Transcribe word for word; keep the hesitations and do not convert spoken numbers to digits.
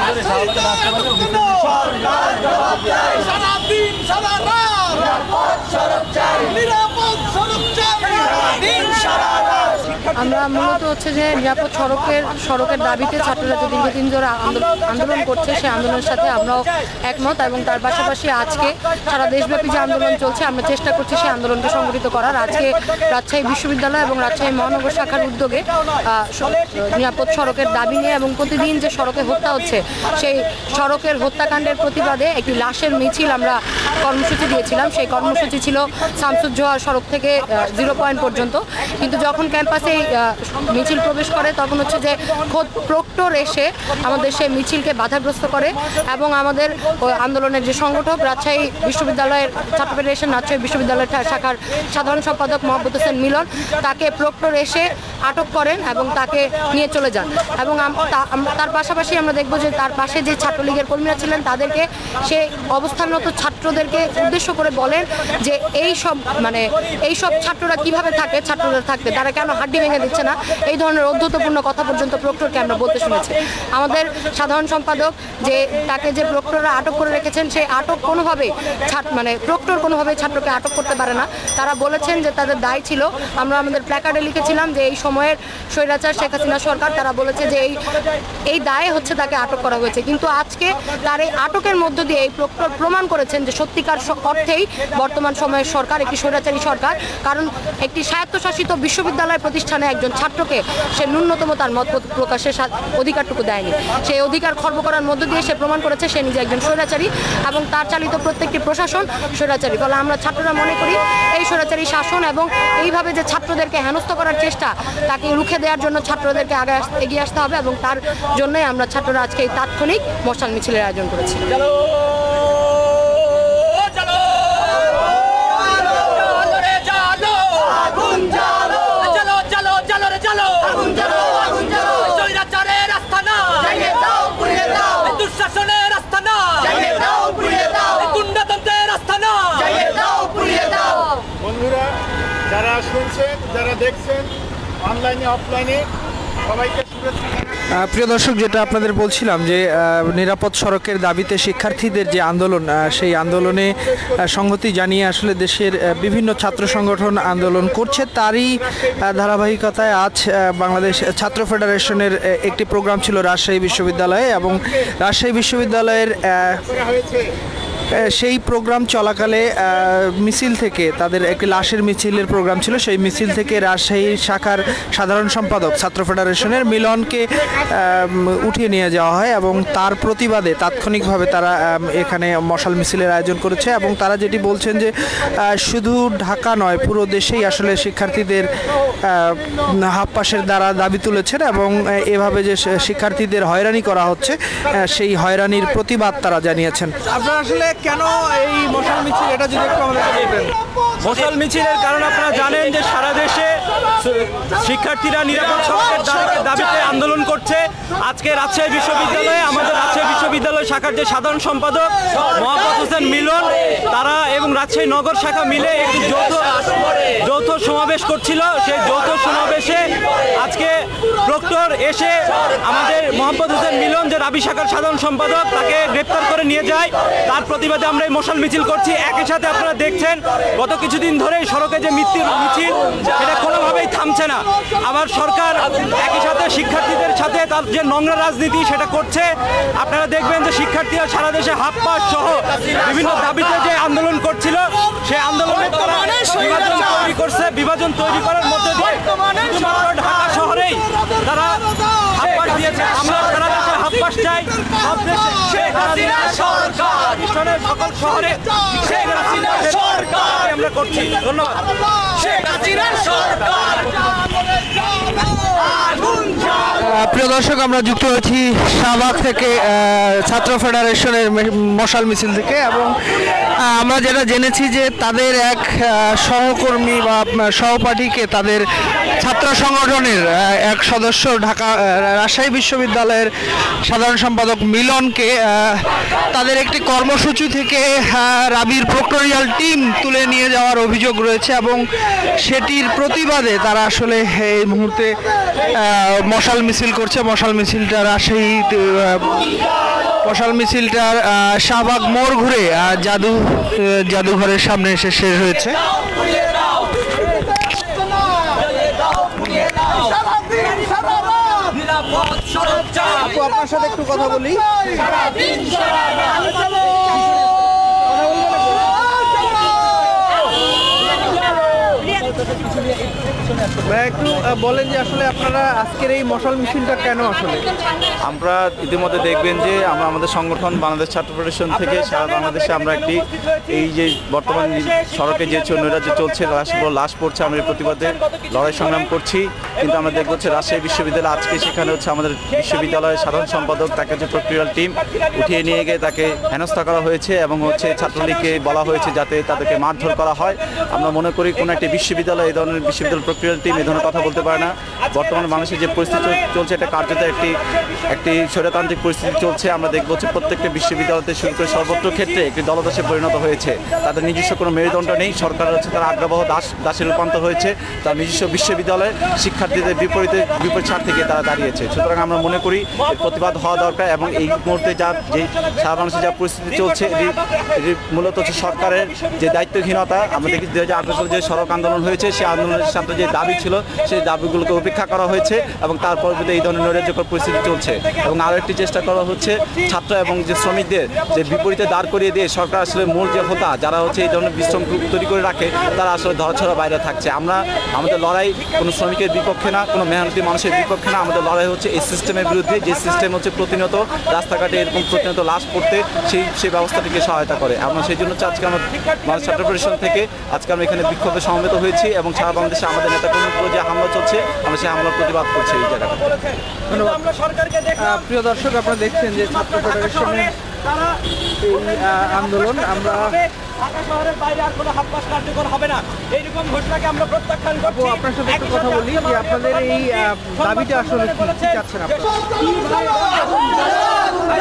আমরা মূলত হচ্ছে যে নিরাপদ সড়কের সড়কের দাবিতে ছাত্ররা যে দীর্ঘদিন ধরে আন্দোলন করছে সেই আন্দোলনের সাথে আমরাও একমত এবং তার পাশাপাশি আজকে সারা দেশব্যাপী যে আন্দোলন চলছে আমরা চেষ্টা করছি সেই আন্দোলনকে সংগঠিত করার। আজকে রাজশাহী বিশ্ববিদ্যালয় এবং রাজশাহী মহানগর শাখার উদ্যোগে নিরাপদ সড়কের দাবি নিয়ে এবং প্রতিদিন যে সড়কে হত্যা হচ্ছে সেই সড়কের হত্যাকাণ্ডের প্রতিবাদে একটি লাশের মিছিল আমরা কর্মসূচি দিয়েছিলাম। সেই কর্মসূচি ছিল শামসুজ্জোহা সড়ক থেকে জিরো পয়েন্ট পর্যন্ত, কিন্তু যখন ক্যাম্পাসে মিছিল প্রবেশ করে তখন হচ্ছে যে খোদ প্রক্টর এসে আমাদের সেই মিছিলকে বাধাগ্রস্ত করে এবং আমাদের আন্দোলনের যে সংগঠক রাজশাহী বিশ্ববিদ্যালয়ের ছাত্র ফেডারেশন রাজশাহী বিশ্ববিদ্যালয় শাখার সাধারণ সম্পাদক মোহাম্মদ হোসেন মিলন তাকে প্রক্টর এসে আটক করেন এবং তাকে নিয়ে চলে যান। এবং তার পাশাপাশি আমরা দেখব যে তার পাশে যে ছাত্রলীগের কর্মীরা ছিলেন তাদেরকে সে অবস্থানরত ছাত্রদেরকে উদ্দেশ্য করে বলেন যে এই সব মানে এই সব ছাত্ররা কিভাবে থাকে, ছাত্ররা থাকতে তারা কেন হাড্ডি ভেঙে দিচ্ছে না, এই ধরনের অধ্যতপূর্ণ কথা পর্যন্ত প্রক্টরকে আমরা বলতে শুনেছি। আমাদের সাধারণ সম্পাদক যে তাকে যে প্রক্টররা আটক করে রেখেছেন সেই আটক কোনোভাবে মানে প্রক্টর কোনোভাবে ছাত্রকে আটক করতে পারে না। তারা বলেছেন যে তাদের দায় ছিল, আমরা আমাদের প্ল্যাকার্ডে লিখেছিলাম যে এই সময়ের স্বৈরাচার শেখ হাসিনা সরকার তারা বলেছে যে এই এই দায়ে হচ্ছে তাকে আটক করা হয়েছে, কিন্তু আজকে তার এই আটকের মধ্য দিয়ে এই প্রক্টর প্রমাণ করেছেন যে সত্যিকার অর্থেই বর্তমান সময়ের সরকার একটি স্বৈরাচারী সরকার। কারণ একটি স্বায়ত্তশাসিত বিশ্ববিদ্যালয় প্রতিষ্ঠানে একজন ছাত্রকে সে ন্যূনতম তার মত প্রকাশের অধিকারটুকু দেয়নি। সেই অধিকার খর্ব করার মধ্য দিয়ে সে প্রমাণ করেছে সে নিজে একজন স্বৈরাচারী এবং তার চালিত প্রত্যেকটি প্রশাসন স্বৈরাচারী। ফলে আমরা ছাত্ররা মনে করি এই স্বৈরাচারী শাসন এবং এইভাবে যে ছাত্রদেরকে হেনস্থ করার চেষ্টা তাকে রুখে দেওয়ার জন্য ছাত্রদেরকে আগে এগিয়ে আসতে হবে এবং তার জন্যই আমরা ছাত্ররা আজকে এই তাৎক্ষণিক মশাল মিছিলের আয়োজন করেছি। বন্ধুরা যারা শুনছেন, যারা দেখছেন অনলাইনে অফলাইনে, সবাইকে শুভেচ্ছা। প্রিয় দর্শক, যেটা আপনাদের বলছিলাম যে নিরাপদ সড়কের দাবিতে শিক্ষার্থীদের যে আন্দোলন, সেই আন্দোলনে সংহতি জানিয়ে আসলে দেশের বিভিন্ন ছাত্র সংগঠন আন্দোলন করছে। তারই ধারাবাহিকতায় আজ বাংলাদেশ ছাত্র ফেডারেশনের একটি প্রোগ্রাম ছিল রাজশাহী বিশ্ববিদ্যালয়ে এবং রাজশাহী বিশ্ববিদ্যালয়ের সেই প্রোগ্রাম চলাকালে মিছিল থেকে তাদের একটি লাশের মিছিলের প্রোগ্রাম ছিল। সেই মিছিল থেকে রাজশাহী শাখার সাধারণ সম্পাদক ছাত্র ফেডারেশনের মিলনকে উঠিয়ে নিয়ে যাওয়া হয় এবং তার প্রতিবাদে তাৎক্ষণিকভাবে তারা এখানে মশাল মিছিলের আয়োজন করেছে এবং তারা যেটি বলছেন যে শুধু ঢাকা নয়, পুরো দেশেই আসলে শিক্ষার্থীদের হাফ পাসের দ্বারা দাবি তুলেছেন এবং এভাবে যে শিক্ষার্থীদের হয়রানি করা হচ্ছে সেই হয়রানির প্রতিবাদ তারা জানিয়েছেন। আপনারা আসলে কেন এই মশাল মিছিল, এটা যদি একটু আমাদেরকে বলবেন। মশাল মিছিলের কারণ আপনারা জানেন যে সারা দেশে শিক্ষার্থীরা নিরাপদ সড়কের দাবিতে আন্দোলন করছে। আজকে রাজশাহী বিশ্ববিদ্যালয়ে আমাদের রাজশাহী বিশ্ববিদ্যালয় শাখার যে সাধারণ সম্পাদক মোহাম্মদ হোসেন মিলন তারা এবং রাজশাহী নগর শাখা মিলে একটি যৌথ যৌথ সমাবেশ করছিল। সেই যৌথ সমাবেশে আজকে প্রক্টর এসে আমাদের মোহাম্মদ হোসেন মিলন যে রাবি শাখার সাধারণ সম্পাদক তাকে গ্রেপ্তার করে নিয়ে যায়। তার প্রতিবাদে আমরা এই মশাল মিছিল করছি। একই সাথে আপনারা দেখছেন গত কিছুদিন ধরে সড়কে যে মৃত্যুর মিছিল সেটা কোনোভাবেই থামছে না। আবার সরকার একই সাথে শিক্ষার্থীদের সাথে তার যে নোংরা রাজনীতি সেটা করছে। আপনারা দেখবেন যে শিক্ষার্থীরা সারা দেশে হাফ পাস সহ বিভিন্ন দাবিতে যে আন্দোলন করছিল সেই আন্দোলনে তারা বিভাজন তৈরি করছে। বিভাজন তৈরি করার মধ্যে দিয়ে শুধুমাত্র ঢাকা শহরেই তারা হাফ পাস দিয়েছে। আমরা সারা দেশে হাফ পাস চাই। সব দেশে শেখ হাসিনা সরকার সকল শহরে শেখ হাসিনা সরকার আমরা করছি। ধন্যবাদ। শেখ হাসিনা সরকার। প্রিয় দর্শক, আমরা যুক্ত হয়েছি শাহবাগ থেকে ছাত্র ফেডারেশনের মশাল মিছিল থেকে এবং আমরা যেটা জেনেছি যে তাদের এক সহকর্মী বা সহপাঠীকে তাদের ছাত্র সংগঠনের এক সদস্য ঢাকা রাজশাহী বিশ্ববিদ্যালয়ের সাধারণ সম্পাদক মিলনকে তাদের একটি কর্মসূচি থেকে রাবির প্রক্টোরিয়াল টিম তুলে নিয়ে যাওয়ার অভিযোগ রয়েছে এবং সেটির প্রতিবাদে তারা আসলে এই মুহূর্তে মশাল মিছিল করছে। মশাল মিছিলটা রাজশাহী মশাল মিছিলটার আহ, শাহবাগ মোড় ঘুরে আহ, জাদু আহ, জাদুঘরের সামনে এসে শেষ হয়েছে। আপু, আপনার সাথে একটু কথা বলি। ভাই, একটু আহ, বলেন যে আসলে আপনারা আজকের এই মশাল মিছিলটা কেন আসলে? আমরা ইতিমধ্যে দেখবেন যে আমরা আমাদের সংগঠন বাংলাদেশ ছাত্র ফেডারেশন থেকে সারা বাংলাদেশে আমরা একটি এই যে বর্তমান সড়কে যে নৈরাজ্য চলছে, লাশগুলো লাশ পড়ছে, আমরা এই প্রতিবাদে লড়াই সংগ্রাম করছি। কিন্তু আমরা দেখবো হচ্ছে রাজশাহী বিশ্ববিদ্যালয় আজকে সেখানে হচ্ছে আমাদের বিশ্ববিদ্যালয়ের সাধারণ সম্পাদক, তাকে যে প্রক্রিয়াল টিম উঠিয়ে নিয়ে গিয়ে তাকে হেনস্থা করা হয়েছে এবং হচ্ছে ছাত্রলীগকে বলা হয়েছে যাতে তাদেরকে মারধর করা হয়। আমরা মনে করি কোনো একটি বিশ্ববিদ্যালয় এই ধরনের বিশ্ববিদ্যালয় প্রক্রিয়াল টিম এই ধরনের কথা বলতে পারে না। বর্তমানে বাংলাদেশের যে পরিস্থিতি চলছে, এটা কার্যত একটি একটি স্বৈরতান্ত্রিক পরিস্থিতি চলছে। আমরা দেখবো হচ্ছে প্রত্যেকটা বিশ্ববিদ্যালয়তে শুরু করে সর্বত্র ক্ষেত্রে একটি দলদাসে পরিণত হয়েছে। তাদের নিজস্ব কোনো মেরুদণ্ড নেই। সরকার হচ্ছে তার আজ্ঞাবহ দাস দাসে রূপান্তর হয়েছে। তার নিজস্ব বিশ্ববিদ্যালয়ে শিক্ষার্থীদের বিপরীতে বিপরীত ছাড় থেকে তারা দাঁড়িয়েছে। সুতরাং আমরা মনে করি এর প্রতিবাদ হওয়া দরকার এবং এই মুহূর্তে যা যে সারা বাংলাদেশে যা পরিস্থিতি চলছে, এটি এটি মূলত হচ্ছে সরকারের যে দায়িত্বহীনতা। আমরা দেখি দু হাজার আঠারো সালে যে সড়ক আন্দোলন হয়েছে, সেই আন্দোলনের সাথে যে দাবি ছিল সেই দাবিগুলোকে উপেক্ষা করা হয়েছে এবং তার পরবর্তীতে এই ধরনের নৈরাজ্যকর পরিস্থিতি চলছে। এবং আরও একটি চেষ্টা করা হচ্ছে ছাত্র এবং যে শ্রমিকদের যে বিপরীতে দাঁড় করিয়ে দিয়ে সরকার আসলে মূল যে হোতা যারা হচ্ছে এই ধরনের বিশ্রম তৈরি করে রাখে, তারা আসলে ধরাছড়া বাইরে থাকছে। আমরা আমাদের লড়াই কোনো শ্রমিকের বিপক্ষে না, কোনো মেহনতি মানুষের বিপক্ষে না। আমাদের লড়াই হচ্ছে এই সিস্টেমের বিরুদ্ধে, যে সিস্টেম হচ্ছে প্রতিনিয়ত রাস্তাঘাটে এরকম প্রতিনিয়ত লাশ পড়তে সেই সেই ব্যবস্থাটিকে সহায়তা করে। আমরা সেই জন্য আজকে আমরা বাংলাদেশ ছাত্র ফেডারেশন থেকে আজকে আমরা এখানে বিক্ষোভে সমবেত হয়েছি এবং সারা বাংলাদেশে আমাদের নেতাকর্মীর উপর যে হামলা চলছে, আমরা সেই হামলার প্রতিবাদ করছি এই জায়গাটা। ধন্যবাদ। আহ, প্রিয় দর্শক, আপনারা দেখছেন যে ছাত্র ফেডারেশনের এই আহ, আন্দোলন। আমরা আপু, আপনার সাথে একটু কথা বলি যে আপনাদের এই আহ, দাবিটা আসলে কি কি চাচ্ছেন আপনারা?